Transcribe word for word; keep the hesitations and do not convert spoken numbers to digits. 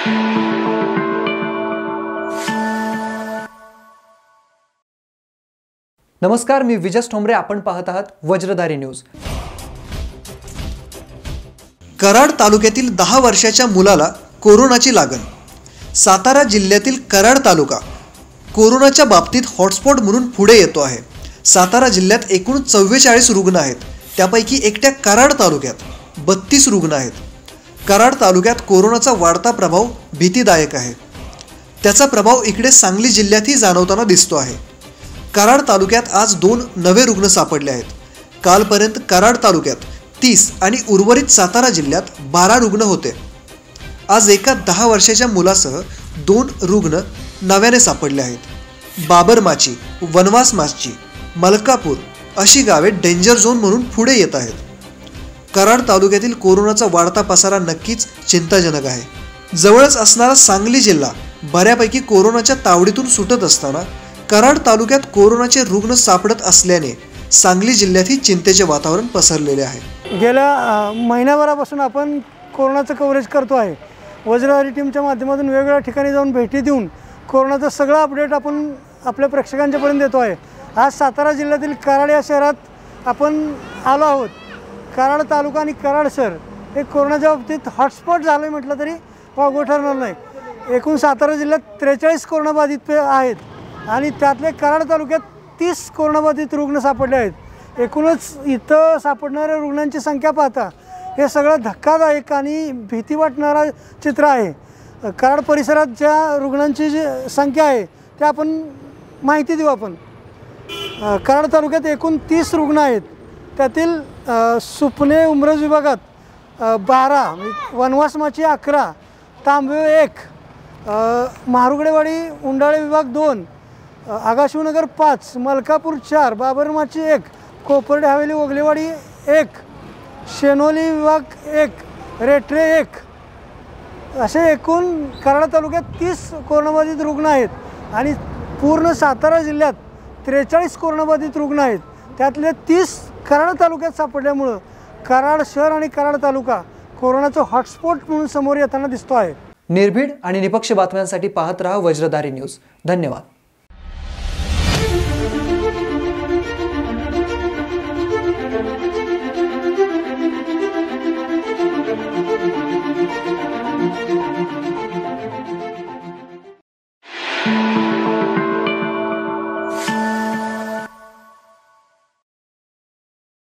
नमस्कार, मी विजस ठोंबरे. आपण पाहत आहात वज्रधारी न्यूज. कराड तालुक्यातील दहा वर्षाच्या मुलाला कोरोनाची लागण. सातारा जिल्ह्यातील कराड तालुका कोरोनाच्या बाबतीत हॉटस्पॉट म्हणून पुढे येतो आहे. सातारा जिल्ह्यात एकूण चव्वेचाळीस रुग्ण आहेत. त्यापैकी एकट्या कराड तालुक्यात बत्तीस रुग्ण आहेत. कराड तालुक्यात कोरोनाचा वाढता प्रभाव भीतीदायक आहे. त्याचा प्रभाव इकडे सांगली जिल्ह्यातही जाणवताना दिसतो आहे. कराड तालुक्यात आज दोन नवे रुग्ण सापडले आहेत. कालपर्यंत कराड तालुक्यात तीस आणि उर्वरित सातारा जिल्ह्यात बारा रुग्ण होते. आज एका दहा वर्षाच्या मुलासह दोन रुग्ण नव्याने सापडले आहेत. बाबरमाची, वनवासमाची, मलकापूर अशी गावे डेंजर झोन म्हणून पुढे येत आहेत. कराड तालुक्यातील कोरोनाचा वाढता पसारा नक्कीच चिंताजनक आहे. जवळच असणारा सांगली जिल्हा बऱ्यापैकी कोरोनाच्या तावडीतून सुटत असताना कराड तालुक्यात कोरोनाचे रुग्ण सापडत असल्याने सांगली जिल्ह्यातही चिंतेचे वातावरण पसरलेले आहे. गेल्या महिन्याभरापासून आपण कोरोनाचं कव्हरेज करतो आहे. वज्रधारी टीमच्या माध्यमातून वेगवेगळ्या ठिकाणी जाऊन भेटी देऊन कोरोनाचं सगळं अपडेट आपण आपल्या प्रेक्षकांच्यापर्यंत देतो आहे. आज सातारा जिल्ह्यातील कराड या शहरात आपण आलो आहोत. कराड तालुका आणि कराड शहर हे कोरोनाच्या बाबतीत हॉटस्पॉट झालं आहे म्हटलं तरी वावगं ठरणार नाही. एकूण सातारा जिल्ह्यात त्रेचाळीस कोरोनाबाधित आहेत आणि त्यातले कराड तालुक्यात तीस कोरोनाबाधित रुग्ण सापडले आहेत. एकूणच इथं सापडणाऱ्या रुग्णांची संख्या पाहता हे सगळं धक्कादायक आणि भीती वाटणारा चित्र आहे. कराड परिसरात ज्या रुग्णांची जी संख्या आहे त्या आपण माहिती देऊ. आपण कराड तालुक्यात एकूण तीस रुग्ण आहेत. त्यातील सुपणे उमरज विभागात बारा, वनवासमाची अकरा, तांबवे एक, महारुगडेवाडी उंडाळे विभाग दोन, आगाशिवनगर पाच, मलकापूर चार, बाबरमाची एक, कोपर्डे हवेली ओगलेवाडी एक, शेनोली विभाग एक, रेटरे एक, असे एकूण कराड तालुक्यात तीस कोरोनाबाधित रुग्ण आहेत आणि पूर्ण सातारा जिल्ह्यात त्रेचाळीस कोरोनाबाधित रुग्ण आहेत. त्यातले तीस कराड तालुक्यात सापडल्यामुळं कराड शहर आणि कराड तालुका कोरोनाचं हॉटस्पॉट म्हणून समोर येताना दिसतो आहे. निर्भीड आणि निपक्ष बातम्यांसाठी पाहत रहा वज्रधारी न्यूज. धन्यवाद.